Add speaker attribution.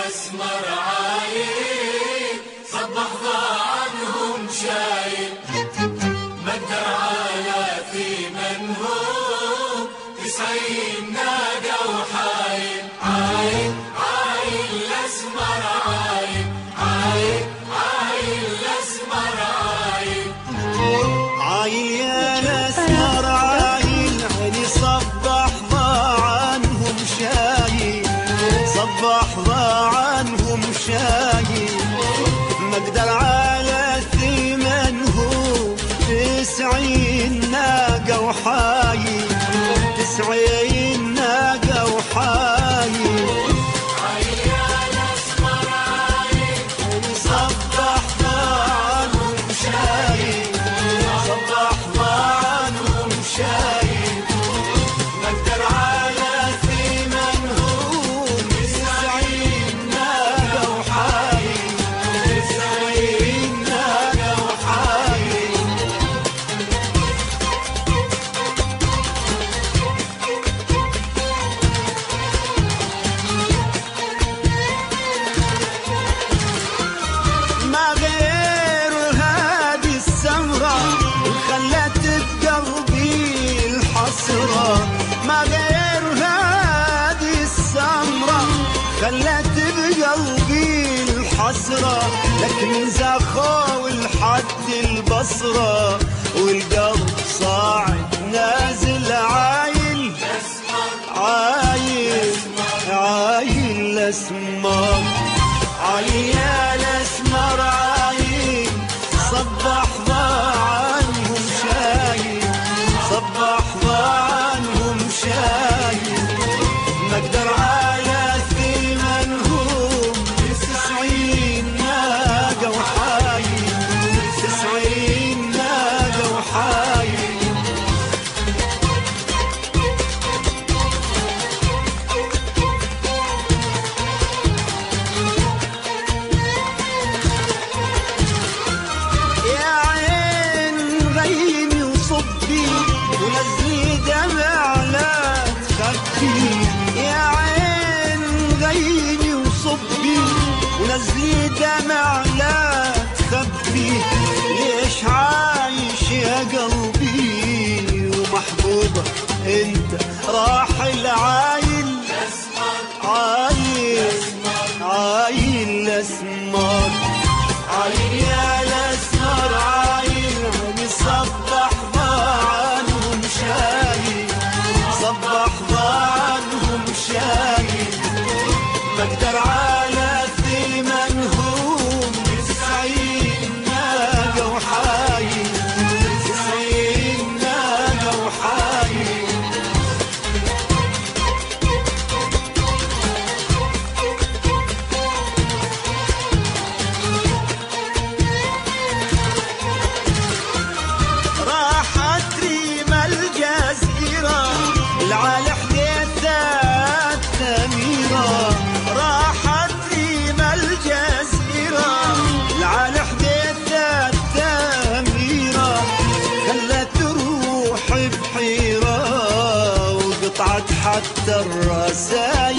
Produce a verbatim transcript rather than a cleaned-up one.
Speaker 1: الأسمر عايل صبح ضاع عنهم شايل مقدر على في منهم تسعين ناقة وحايل عايل عايل الأسمر عايل عايل عايل الأسمر عايل
Speaker 2: عايل يا الأسمر عايل عيني صبح ضاع عنهم شايل صبح ضاع عنهم شايل مقدر على ثمنهم تسعين ناقة وحايل تسعين ناقة وحايل
Speaker 1: عايل يا الأسمر عايل
Speaker 2: صبح ضاع عنهم شايل صبح ضاع عنهم شايل مقدر على ثمنهم تسعين ناقة وحايل تسعين ناقة وحايل ما غير هذه السمرة خلت بقلبي الحسرة ما غير هذه السمرة خلت بقلبي الحسرة لكن زاخو لحد البصرة والقلب صاعد نازل عايل عايل عايل الأسمر عايل يا الأسمر عايل صبح ضاع عنهم شايل صبح ضاع عنهم شايل مقدر على ثمنهم تسعين ناقة وحايل تسعين ناقة وحايل يا عين غيمي وصبي ونزلي دمع لا تخبي يا عين غيمي وصبي ونزلي دمع لا تخبي ليش عايش يا قلبي ومحبوبة انت راحل عايل عايل عايل الأسمر عايل يا الأسمر عايل عيني صبح ضاع عنهم شايل صبح ضاع عنهم شايل مقدر على ثمنهم تسعين ناقة وحايل تسعين ناقة وحايل راحت ريم الجزيرة العالي حديثة التميرة راحت ريم الجزيرة العالي حديثة التميرة خلت روحي بحيرة وقطعت حتى الرسائل